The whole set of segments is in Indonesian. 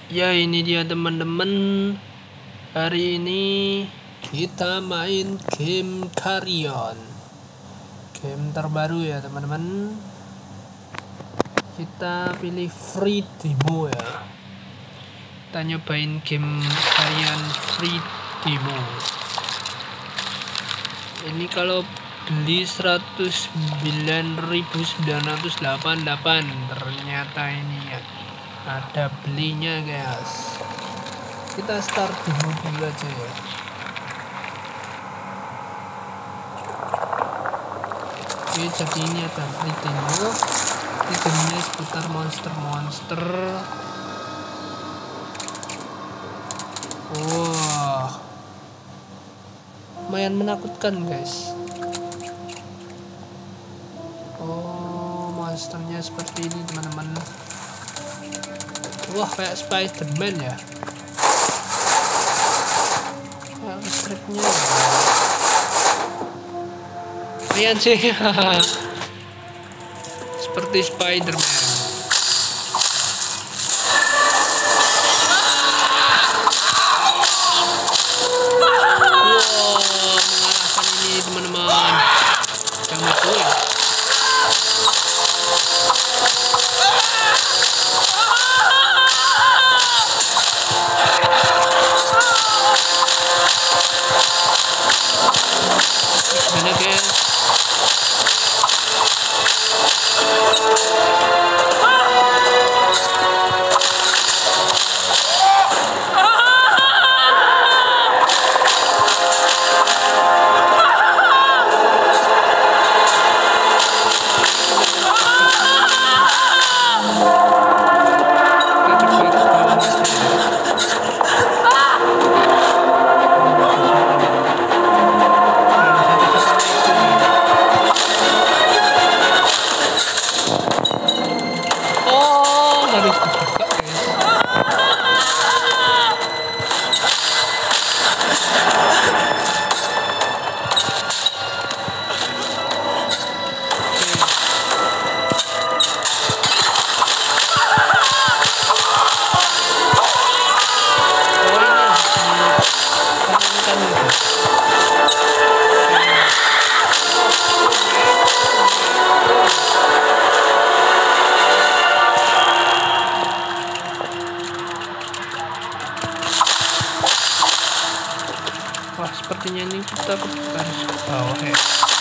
Ya, ini dia teman-teman. Hari ini kita main game Carrion. Game terbaru ya teman-teman. Kita pilih free demo ya. Kita nyobain game Carrion free demo. Ini kalau beli 109.988, ternyata ini ya ada belinya guys. Kita start demo dulu aja ya. Oke, jadi ini ada free demo. Ini gamenya seputar monster. Wah, lumayan menakutkan guys. Oh, monsternya seperti ini teman-teman. Wah, kayak Spider-Man ya. Kayak stripnya. Lumayan sih. Seperti Spider-Man. Mengalahkan ini teman-teman. Yang itu ya. Gimana guys? Wah, sepertinya ini kita harus ke bawah ya.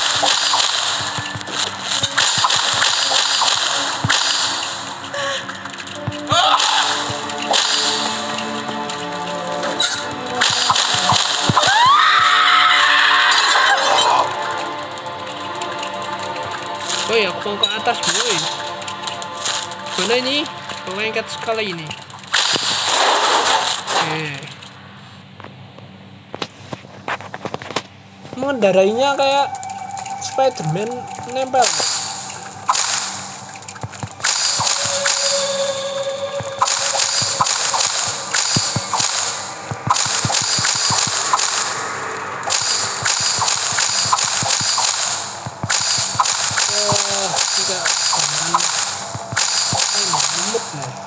Woi, aku mau ke atas boy. Mana ini? Lengket sekali ini. Oke. Mengendarainya kayak Spider-Man nempel. Tidak jangan lumut lah.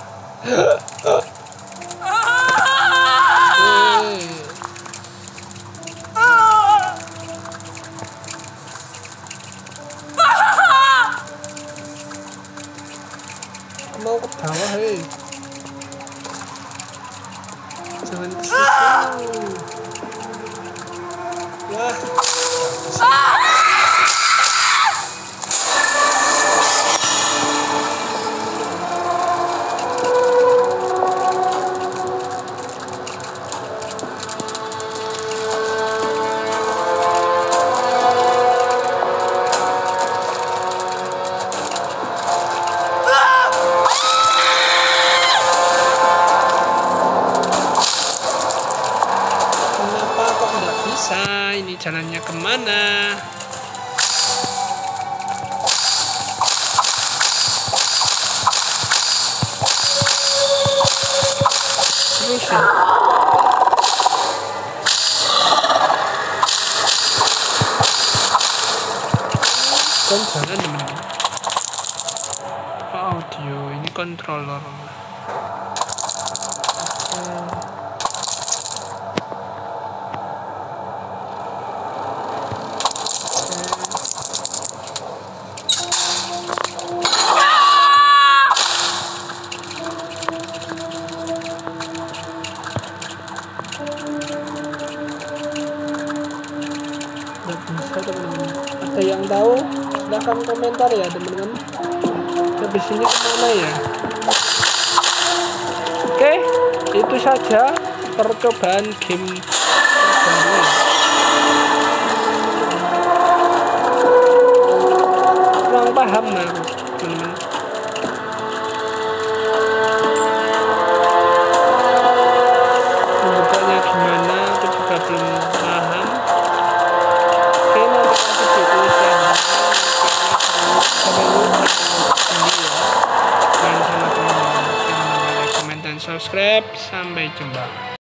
Mau ke bawah hei, jangan ke situ ya. Ini jalannya kemana? Terus ya. Kan jalan teman-teman. Audio ini controller. Nggak bisa teman-teman. Ada yang tahu? Silahkan komentar ya teman-teman. Habis ini kemana ya? Oke, itu saja percobaan game terbaru. Kurang paham aku teman-teman. Pembukanya gimana? Aku juga belum paham. Oke, nanti kasih di tulisan. Sampai lupa sendiri ya. Jangan sama teman-teman. Jangan lupa like, comment, dan subscribe. Sampai jumpa.